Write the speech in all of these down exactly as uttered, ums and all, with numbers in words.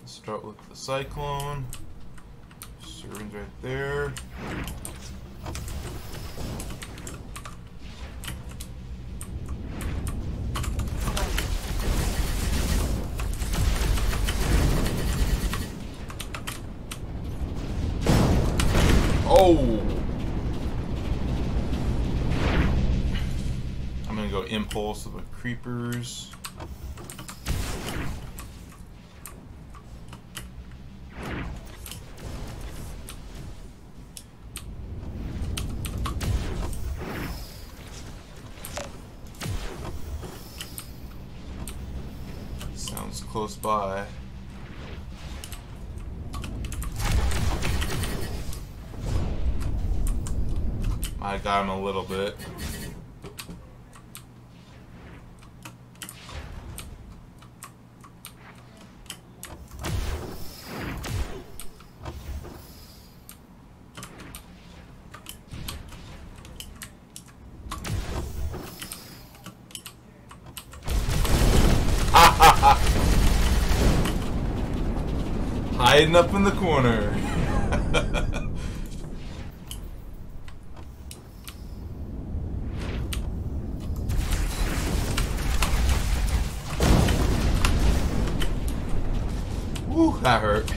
Start with the Cyclone. Syringe right there. Oh! I'm gonna go Impulse of the Creepers. Sounds close by. I got him a little bit. Hiding up in the corner. Woo, that hurt.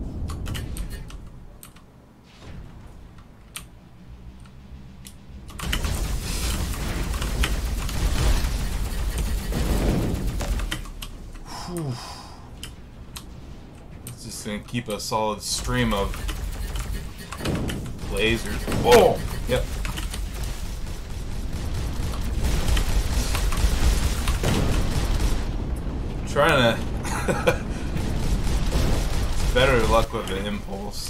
Whew. It's just gonna keep a solid stream of lasers. Oh! Yep. Trying to better luck with the Impulse.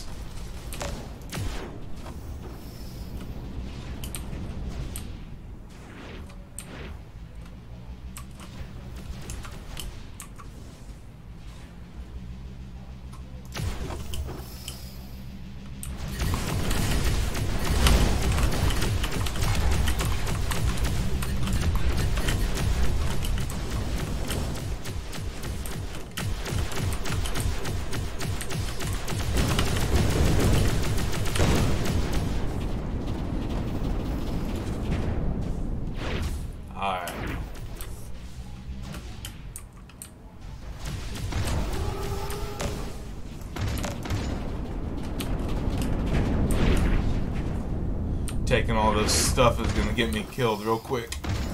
Alright. Taking all this stuff is gonna get me killed real quick.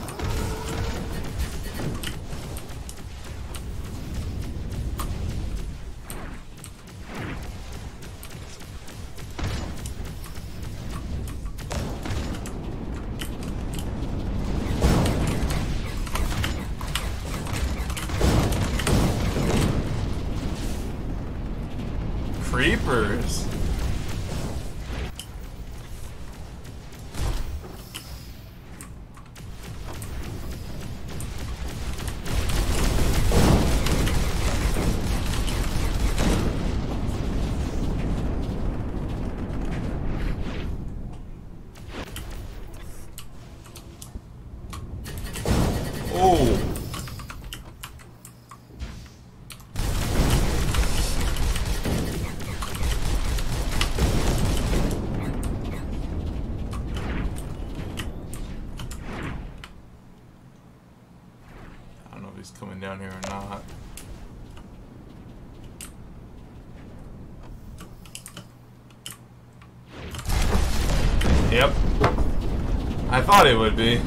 Creepers. Oh. He's coming down here or not. Yep. I thought it would be.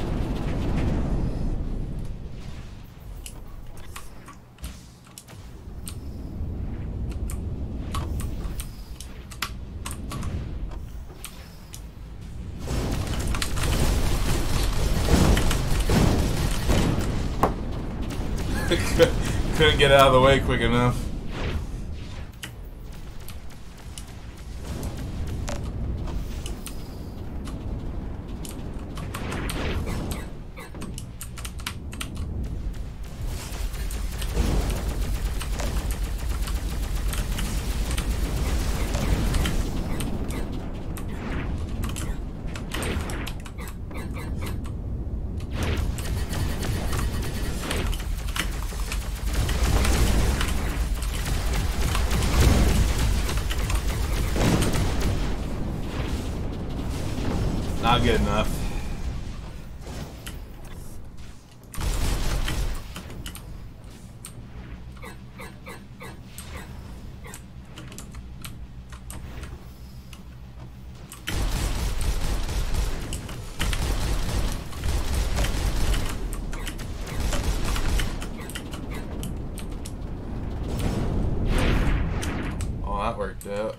Couldn't get out of the way quick enough. good enough. Oh, that worked out.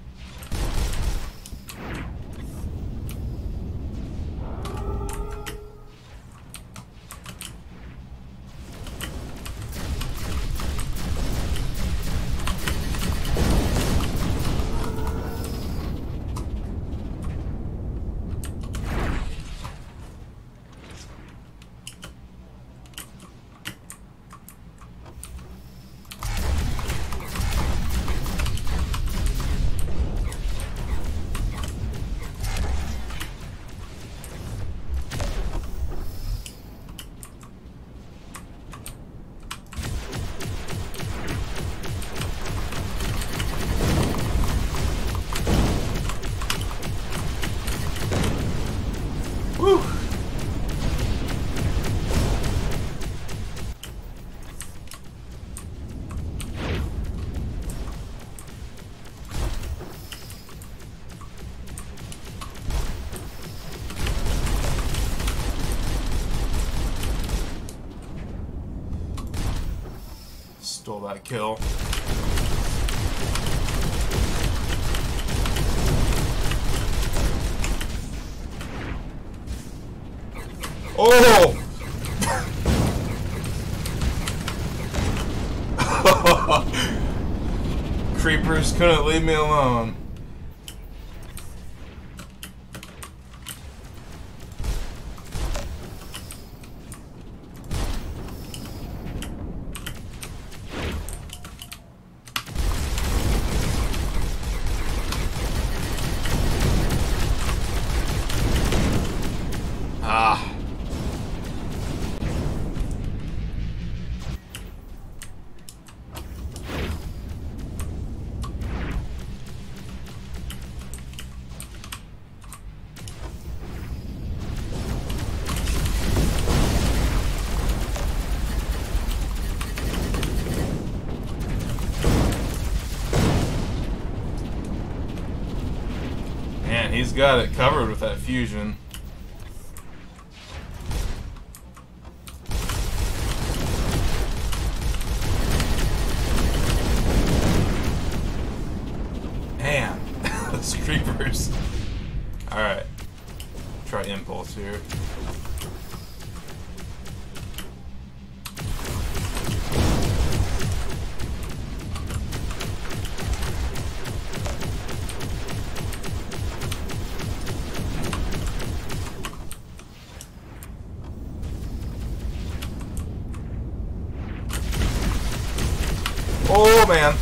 Woo! Stole that kill. Oh! Creepers couldn't leave me alone. Ah. Man, he's got it covered with that fusion. Man, those creepers. Alright. Try impulse here. Oh man.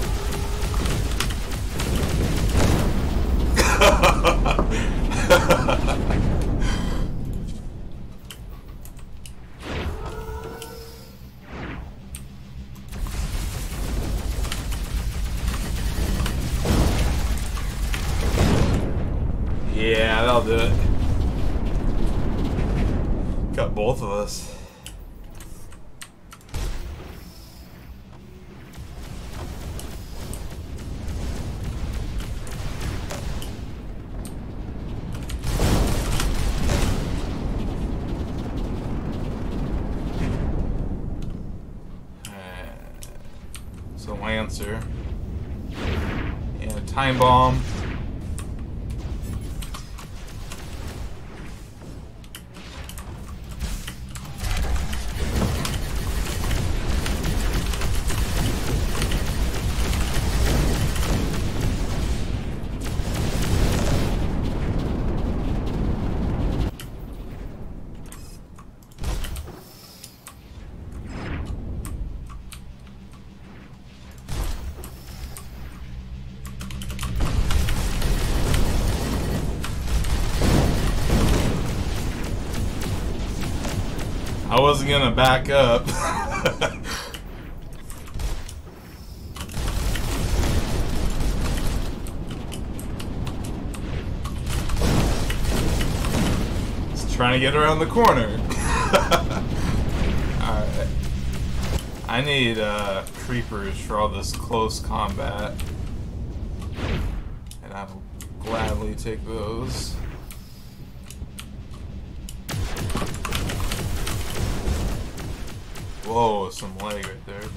Yeah, that'll do it. Got both of us. So Lancer and a time bomb. I wasn't gonna back up. trying to get around the corner. Alright. I need uh, creepers for all this close combat. And I will gladly take those. Whoa, some lag right there.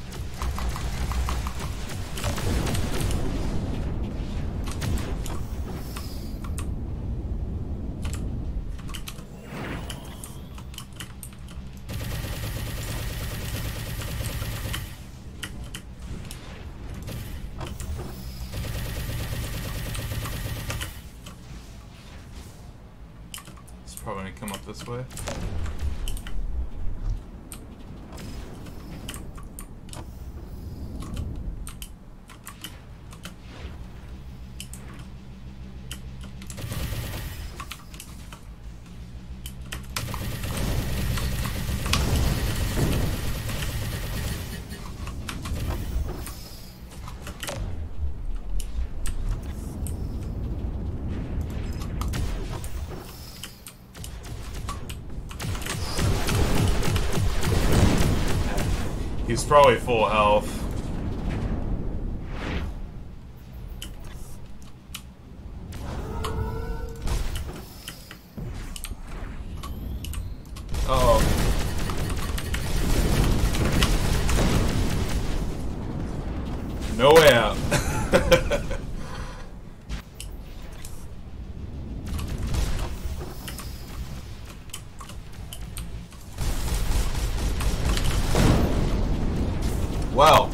It's probably gonna come up this way. He's probably full health. Uh-oh. No way out. Wow.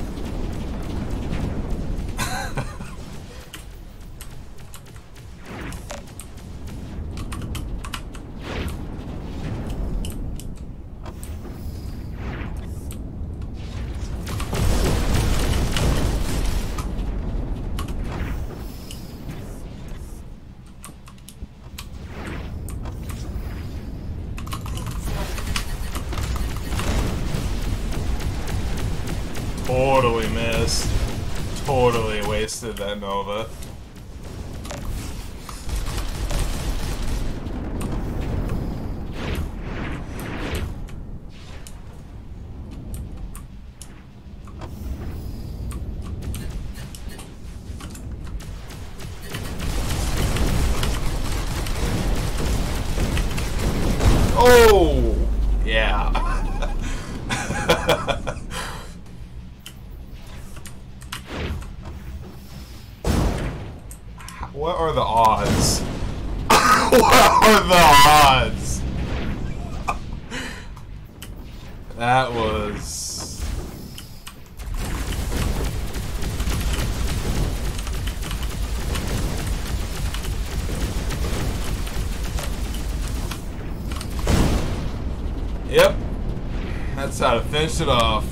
Totally missed. Totally wasted that Nova. Oh! Yeah. What are the odds? What are the odds? That was... Yep. That's how to finish it off.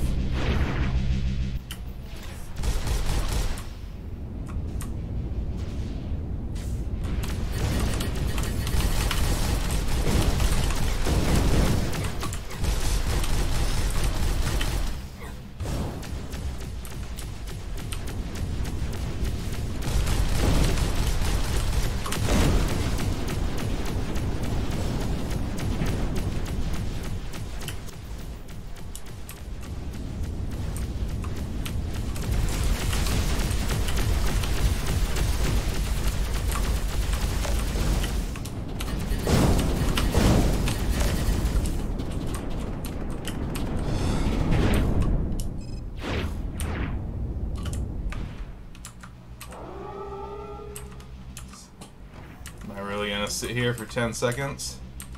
Am I really gonna sit here for ten seconds?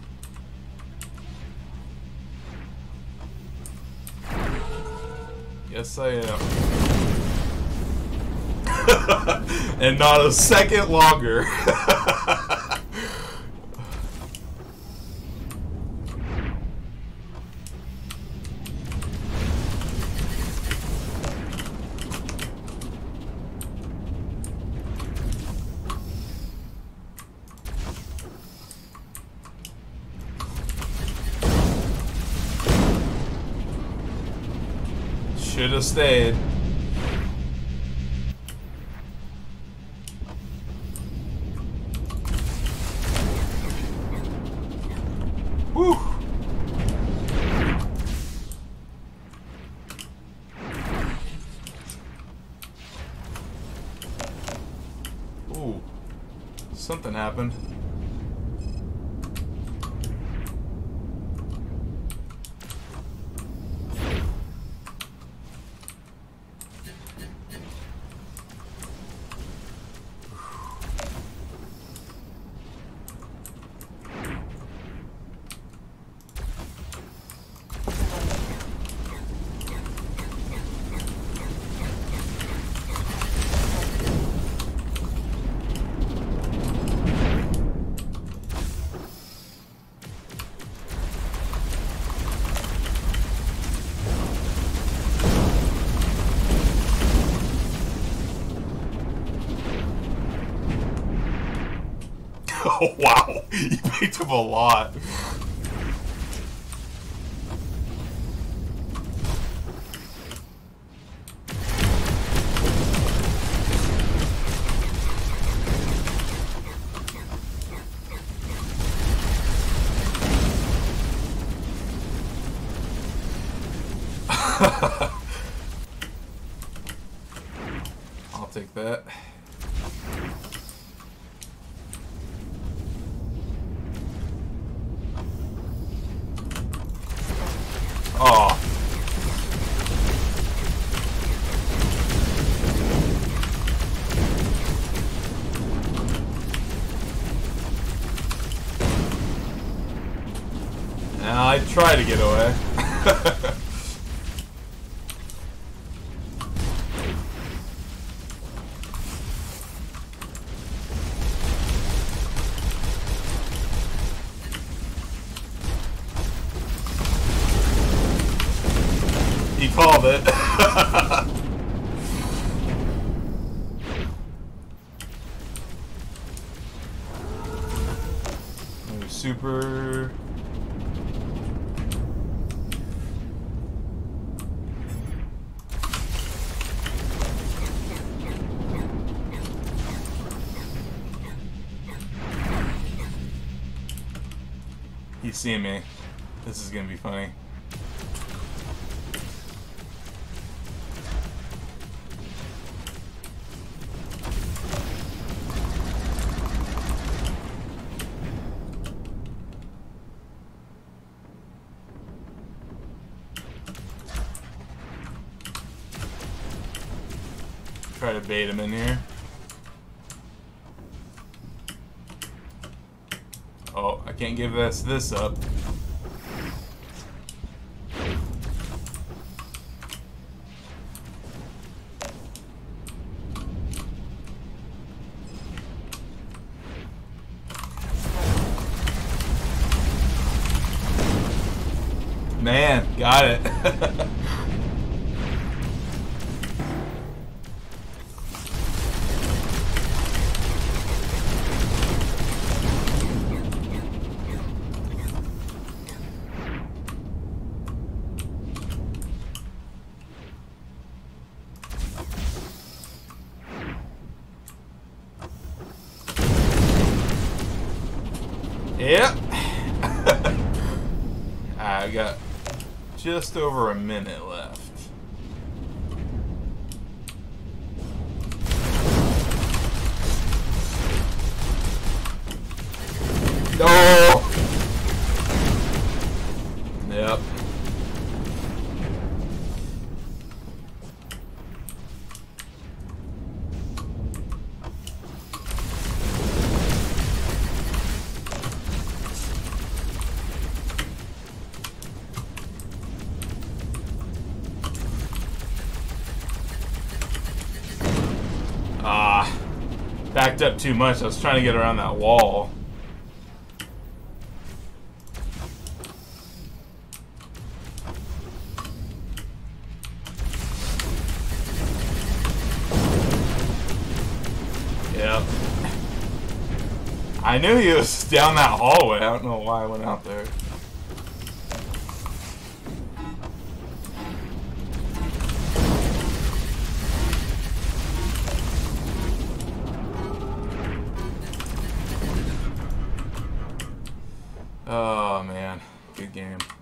Yes, I am. And not a second longer. Should have stayed. something happened. Oh, wow. You picked up a lot. I'll take that. Oh. Now I try to get away. He called it. Super. He's seeing me. This is gonna be funny. Try to bait him in here. Oh, I can't give us this up. Man, got it. Yep. I got just over a minute left. No. Yep. Ah, backed up too much. I was trying to get around that wall. Yep. I knew he was down that hallway. I don't know why I went out there. Oh man, good game.